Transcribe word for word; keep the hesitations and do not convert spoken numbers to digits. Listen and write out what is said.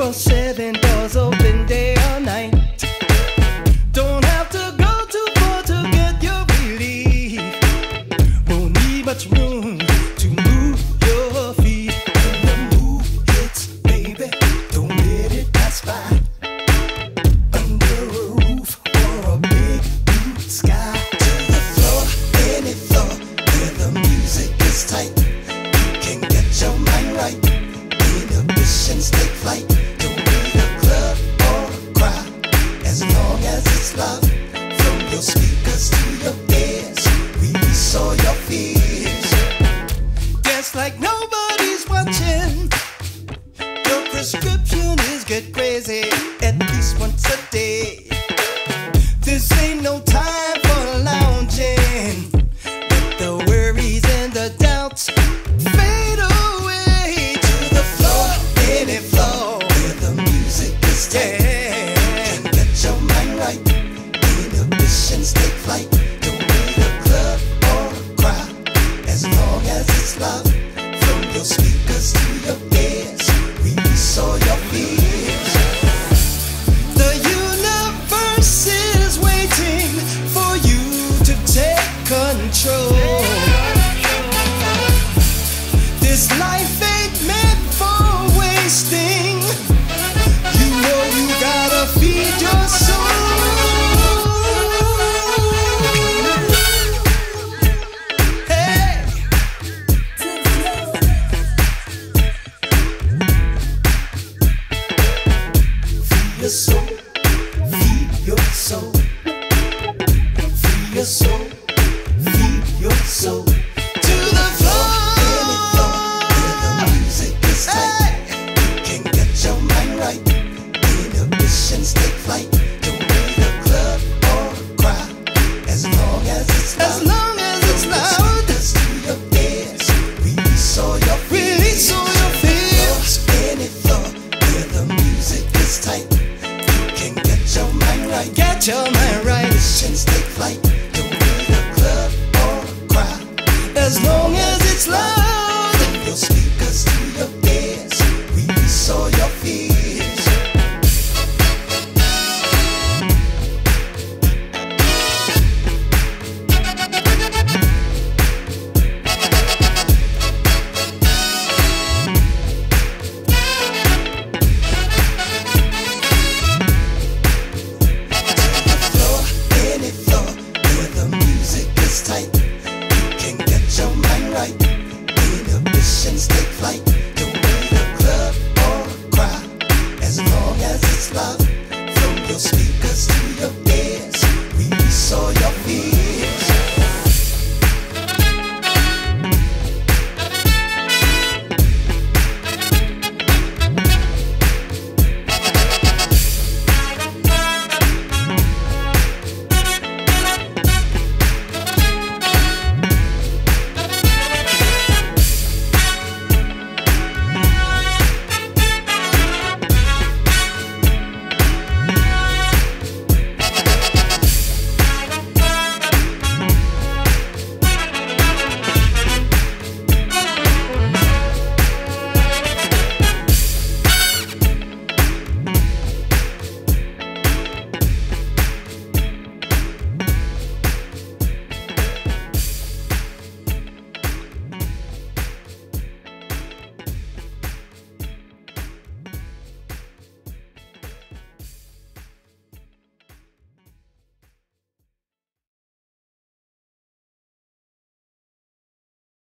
No seven doors open day or night. Don't have to go too far to get your relief. Won't need much room to move your feet. When the move hits, baby, don't let it pass by. Under a roof or a big blue sky. To the floor, any floor, where the music is tight. You can get your mind right. Inhibitions take flight. Don't need a club or a crowd, as long as it's love. From your speakers to your ears, release all your fears. Dance like nobody's watching. Your prescription is get crazy at least once a day. This ain't no time for lounging. Let the worries and the doubts fade away. To the floor, any floor, where the music is tight. You can get your mind right. Inhibitions take flight. Don't need a club or a crowd, as long as it's love. From your speakers to your ears, release all your fears. The universe is waiting for you to take control. This life ain't meant for wasting. You know you gotta feed your soul. Hey! Feed your soul. Feed your soul. Feed your soul. Feed your soul. To the floor. Any floor, where the music is tight. You can get your mind right. Inhibitions take flight. Don't need a club or a crowd, as long as it's loud. As long as it's loud. Speakers to your ears, release all your fears. Release all your fears. Any floor, where the music is tight. You can get your mind right. Get your mind right. Inhibitions take flight.